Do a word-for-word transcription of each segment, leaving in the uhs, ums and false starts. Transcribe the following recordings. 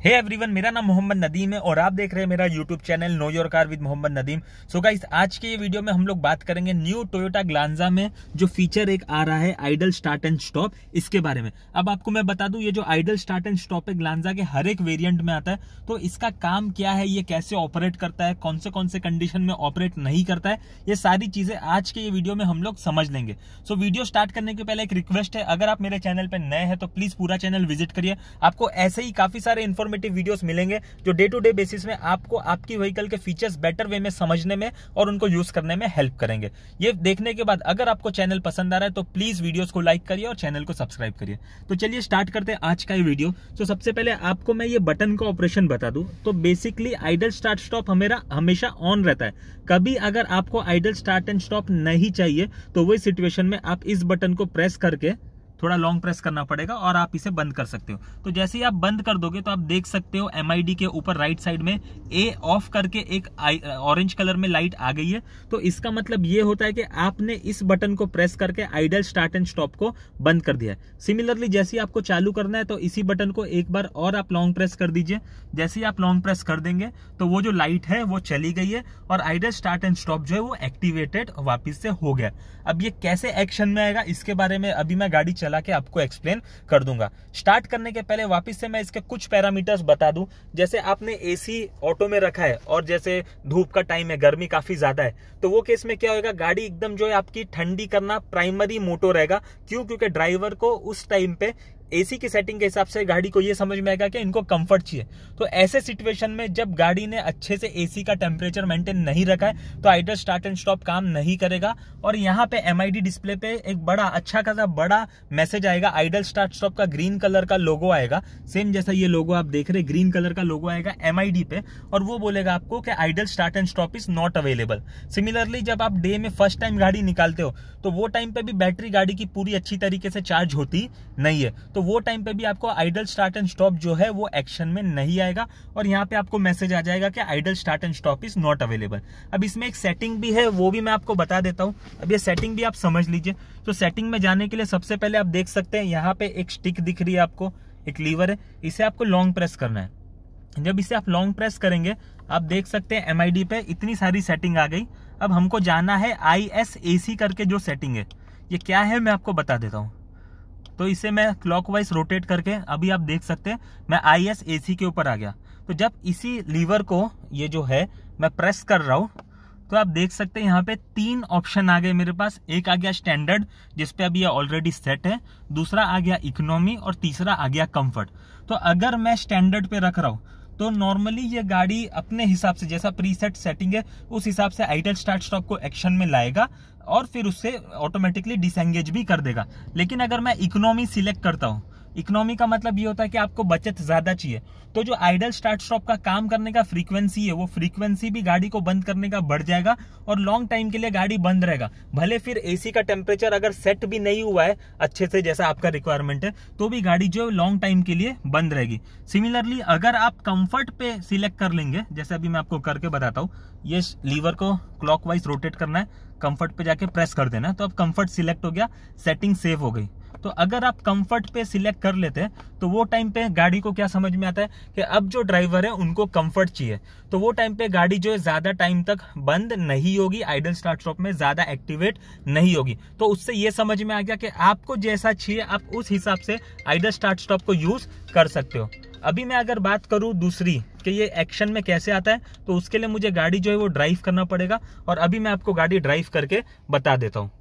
हे hey everyone, मेरा नाम मोहम्मद नदीम है और आप देख रहे हैं मेरा YouTube channel know your car with Mohammad Nadeem. So guys, आज के ये वीडियो में हम लोग बात करेंगे न्यू टोयोटा ग्लांजा में जो फीचर एक आ रहा है आइडल स्टार्ट एंड स्टॉप, इसके बारे में। अब आपको मैं बता दूं, ये जो आइडल स्टार्ट एंड स्टॉप है ग्लांजा के हर एक वेरिएंट में आता है। तो इसका काम क्या है, ये कैसे ऑपरेट करता है, कौन से कौन से कंडीशन में ऑपरेट नहीं करता है, ये सारी चीजें आज के ये वीडियो में हम लोग समझ लेंगे। सो वीडियो स्टार्ट करने के पहले एक रिक्वेस्ट है, अगर आप मेरे चैनल पर नए हैं तो प्लीज पूरा चैनल विजिट करिए। आपको ऐसे ही काफी सारे इन्फॉर्मेटिव वीडियोस मिलेंगे जो डे टू डे बेसिस में आपको आपकी व्हीकल के फीचर्स बेटर वे में समझने में और उनको यूज करने में हेल्प करेंगे। ये देखने के बाद अगर आपको चैनल पसंद आ रहा है तो प्लीज वीडियोस को लाइक करिए और चैनल को सब्सक्राइब करिए। तो चलिए स्टार्ट करते हैं आज का ये वीडियो। तो सबसे पहले आपको मैं ये बटन का ऑपरेशन बता दूं। तो बेसिकली आइडल स्टार्ट स्टॉप हमेरा हमेशा ऑन रहता है। कभी अगर आपको आइडल स्टार्ट एंड स्टॉप नहीं चाहिए तो वही सिचुएशन में आप इस बटन को प्रेस करके थोड़ा लॉन्ग प्रेस करना पड़ेगा और आप इसे बंद कर सकते हो। तो जैसे ही आप बंद कर दोगे तो आप देख सकते हो एम आई डी के ऊपर राइट साइड में ए ऑफ करके एक ऑरेंज कलर में लाइट आ गई है। तो इसका मतलब ये होता है कि आपने इस बटन को प्रेस करके आइडल स्टार्ट एंड स्टॉप को बंद कर दिया है। सिमिलरली जैसे ही आपको चालू करना है तो इसी बटन को एक बार और आप लॉन्ग प्रेस कर दीजिए। जैसे ही आप लॉन्ग प्रेस कर देंगे तो वो जो लाइट है वो चली गई है और आइडल स्टार्ट एंड स्टॉप जो है वो एक्टिवेटेड वापिस से हो गया। अब ये कैसे एक्शन में आएगा इसके बारे में अभी मैं गाड़ी चला के आपको एक्सप्लेन कर दूंगा। स्टार्ट करने के पहले वापस से मैं इसके कुछ पैरामीटर्स बता दूं। जैसे आपने एसी ऑटो में रखा है और जैसे धूप का टाइम है, गर्मी काफी ज्यादा है, तो वो केस में क्या होगा, गाड़ी एकदम जो है आपकी ठंडी करना प्राइमरी मोटो रहेगा। क्यों? क्योंकि ड्राइवर को उस टाइम पे एसी की सेटिंग के हिसाब से गाड़ी को ये समझ में आएगा कि इनको कंफर्ट चाहिए। तो ऐसे सिचुएशन में जब गाड़ी ने अच्छे से एसी का टेम्परेचर मेंटेन नहीं रखा है तो आइडल स्टार्ट एंड स्टॉप काम नहीं करेगा। और यहाँ पे एम आई डी डिस्प्ले पे एक बड़ा अच्छा खासा बड़ा मैसेज आएगा, आइडल स्टार्ट स्टॉप का ग्रीन कलर का लोगो आएगा। सेम जैसा ये लोगो आप देख रहे हैं, ग्रीन कलर का लोगो आएगा एम आई डी पे और वो बोलेगा आपको कि idle start and stop is not available. Similarly जब आप डे में फर्स्ट टाइम गाड़ी निकालते हो तो वो टाइम पे भी बैटरी गाड़ी की पूरी अच्छी तरीके से चार्ज होती नहीं है, तो वो टाइम पे भी आपको आइडल स्टार्ट एंड स्टॉप जो है वो एक्शन में नहीं आएगा और यहाँ पे आपको मैसेज आ जाएगा कि idle start and stop is not available. अब इसमें एक सेटिंग भी है, वो भी मैं आपको बता देता हूँ। अब ये सेटिंग भी आप समझ लीजिए। तो सेटिंग में जाने के लिए सबसे पहले आप देख सकते हैं यहाँ पे एक स्टिक दिख रही है आपको, एक लीवर है, इसे आपको लॉन्ग प्रेस करना है। जब इसे आप लॉन्ग प्रेस करेंगे आप देख सकते हैं एम आई डी पे इतनी सारी सेटिंग आ गई। अब हमको जाना है आई एस ए सी करके जो सेटिंग है, ये क्या है मैं आपको बता देता हूँ। तो इसे मैं क्लॉकवाइज रोटेट करके अभी आप देख सकते हैं मैं आई एस ए सी के ऊपर आ गया। तो जब इसी लीवर को ये जो है मैं प्रेस कर रहा हूं तो आप देख सकते हैं यहाँ पे तीन ऑप्शन आ गए मेरे पास। एक आ गया स्टैंडर्ड जिसपे अभी ये ऑलरेडी सेट है, दूसरा आ गया इकोनॉमी और तीसरा आ गया कंफर्ट। तो अगर मैं स्टैंडर्ड पे रख रहा हूँ तो नॉर्मली ये गाड़ी अपने हिसाब से जैसा प्रीसेट सेटिंग है उस हिसाब से आइडल स्टार्ट स्टॉप को एक्शन में लाएगा और फिर उससे ऑटोमेटिकली डिसएंगेज भी कर देगा। लेकिन अगर मैं इकोनॉमी सिलेक्ट करता हूँ, इकोनॉमी का मतलब ये होता है कि आपको बचत ज्यादा चाहिए, तो जो आइडल स्टार्ट स्टॉप का काम करने का फ्रीक्वेंसी है वो फ्रीक्वेंसी भी गाड़ी को बंद करने का बढ़ जाएगा और लॉन्ग टाइम के लिए गाड़ी बंद रहेगा। भले फिर एसी का टेम्परेचर अगर सेट भी नहीं हुआ है अच्छे से जैसा आपका रिक्वायरमेंट है तो भी गाड़ी जो लॉन्ग टाइम के लिए बंद रहेगी। सिमिलरली अगर आप कंफर्ट पे सिलेक्ट कर लेंगे, जैसे अभी मैं आपको करके बताता हूँ, ये लीवर को क्लॉकवाइज रोटेट करना है, कंफर्ट पे जाके प्रेस कर देना है, तो अब कंफर्ट सिलेक्ट हो गया, सेटिंग सेव हो गई। तो अगर आप कंफर्ट पे सिलेक्ट कर लेते हैं तो वो टाइम पे गाड़ी को क्या समझ में आता है कि अब जो ड्राइवर है उनको कंफर्ट चाहिए, तो वो टाइम पे गाड़ी जो है ज्यादा टाइम तक बंद नहीं होगी, आइडल स्टार्ट स्टॉप में ज्यादा एक्टिवेट नहीं होगी। तो उससे ये समझ में आ गया कि आपको जैसा चाहिए आप उस हिसाब से आइडल स्टार्ट स्टॉप को यूज कर सकते हो। अभी मैं अगर बात करूं दूसरी कि ये एक्शन में कैसे आता है, तो उसके लिए मुझे गाड़ी जो है वो ड्राइव करना पड़ेगा और अभी मैं आपको गाड़ी ड्राइव करके बता देता हूँ।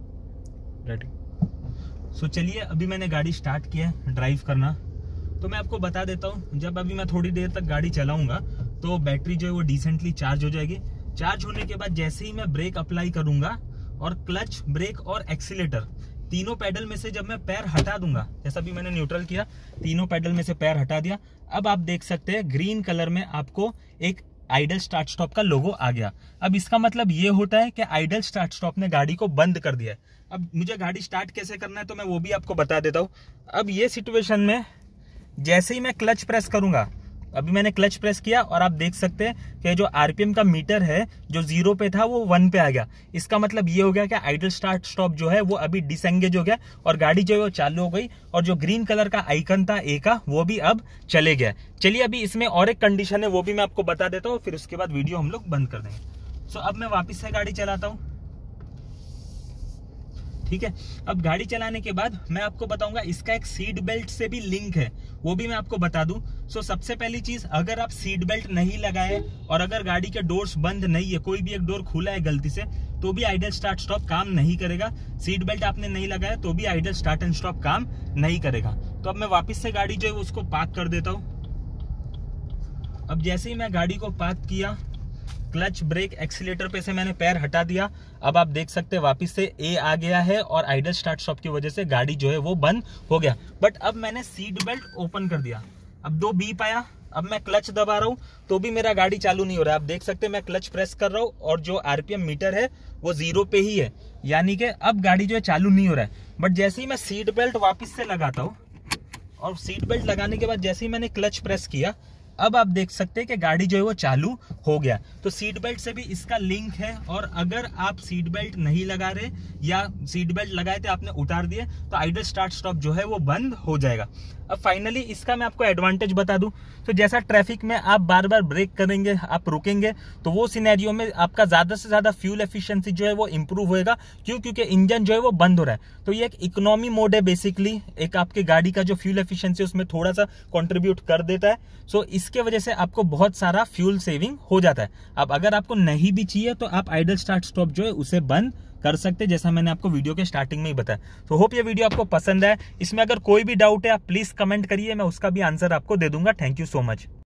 रेडी? सो so, चलिए अभी मैंने गाड़ी स्टार्ट किया ड्राइव करना, तो मैं आपको बता देता हूँ। जब अभी मैं थोड़ी देर तक गाड़ी चलाऊंगा तो बैटरी जो है वो डिसेंटली चार्ज हो जाएगी। चार्ज होने के बाद जैसे ही मैं ब्रेक अप्लाई करूंगा और क्लच, ब्रेक और एक्सीलेटर तीनों पैडल में से जब मैं पैर हटा दूंगा, जैसा भी मैंने न्यूट्रल किया, तीनों पैडल में से पैर हटा दिया, अब आप देख सकते हैं ग्रीन कलर में आपको एक आइडल स्टार्ट स्टॉप का लोगो आ गया। अब इसका मतलब ये होता है कि आइडल स्टार्ट स्टॉप ने गाड़ी को बंद कर दिया है। अब मुझे गाड़ी स्टार्ट कैसे करना है तो मैं वो भी आपको बता देता हूँ। अब ये सिचुएशन में जैसे ही मैं क्लच प्रेस करूंगा अभी मैंने क्लच प्रेस किया और आप देख सकते हैं कि जो आरपीएम का मीटर है जो जीरो पे था वो वन पे आ गया। इसका मतलब ये हो गया कि आइडल स्टार्ट स्टॉप जो है वो अभी डिसएंगेज हो गया और गाड़ी जो है वो चालू हो गई और जो ग्रीन कलर का आइकन था ए का वो भी अब चले गया। चलिए अभी इसमें और एक कंडीशन है वो भी मैं आपको बता देता हूँ, फिर उसके बाद वीडियो हम लोग बंद कर देंगे। सो अब मैं वापिस से गाड़ी चलाता हूँ। ठीक है, अब गाड़ी चलाने के बाद मैं आपको बताऊंगा इसका एक सीट बेल्ट से भी लिंक है, वो भी मैं आपको बता दूं। सो सबसे पहली चीज, अगर आप सीट बेल्ट नहीं लगाए और अगर गाड़ी के डोर्स बंद नहीं है, कोई भी एक डोर खुला है गलती से, तो भी आइडल स्टार्ट स्टॉप काम नहीं करेगा। सीट बेल्ट आपने नहीं लगाया तो भी आइडल स्टार्ट एंड स्टॉप काम नहीं करेगा। तो अब मैं वापिस से गाड़ी जो है उसको पार्क कर देता हूँ। अब जैसे ही मैं गाड़ी को पार्क किया, क्लच ब्रेक एक्सीलेटर पे से मैंने पैर हटा दिया। अब आप देख सकते हैं वापस से ए आ गया है और आइडल स्टार्ट स्टॉप की वजह से गाड़ी जो है वो बंद हो गया। बट अब मैंने सीट बेल्ट ओपन कर दिया, अब दो बीप आया। अब मैं क्लच दबा रहा हूं तो भी मेरा गाड़ी चालू नहीं हो रहा है। आप देख सकते हैं मैं क्लच प्रेस कर रहा हूं और जो आरपीएम मीटर है वो जीरो पे ही है, यानी कि अब गाड़ी जो है चालू नहीं हो रहा है। बट जैसे ही मैं सीट बेल्ट वापिस से लगाता हूँ और सीट बेल्ट लगाने के बाद जैसे ही मैंने क्लच प्रेस किया, अब आप देख सकते हैं कि गाड़ी जो है वो चालू हो गया। तो सीट बेल्ट से भी इसका लिंक है। और अगर आप सीट बेल्ट नहीं लगा रहे या सीट बेल्ट लगाए थे आपने उतार दिए तो आइडल स्टार्ट स्टॉप जो है वो बंद हो जाएगा। अब फाइनली इसका मैं आपको एडवांटेज बता दूं तो जैसा ट्रैफिक में आप बार बार ब्रेक करेंगे, आप रुकेंगे, तो वो सिनेरियो में आपका ज्यादा से ज्यादा फ्यूल एफिशिएंसी जो है वो इंप्रूव होएगा। क्यों? क्योंकि इंजन जो है वो बंद हो रहा है। तो ये एक इकोनॉमी मोड है बेसिकली, एक आपके गाड़ी का जो फ्यूल एफिशिएंसी उसमें थोड़ा सा कंट्रीब्यूट कर देता है। सो इसके वजह से आपको बहुत सारा फ्यूल सेविंग हो जाता है। अब अगर आपको नहीं भी चाहिए तो आप आइडल स्टार्ट स्टॉप जो है उसे बंद कर सकते हैं, जैसा मैंने आपको वीडियो के स्टार्टिंग में ही बताया। तो होप ये वीडियो आपको पसंद है। इसमें अगर कोई भी डाउट है आप प्लीज कमेंट करिए, मैं उसका भी आंसर आपको दे दूंगा। Thank you so much.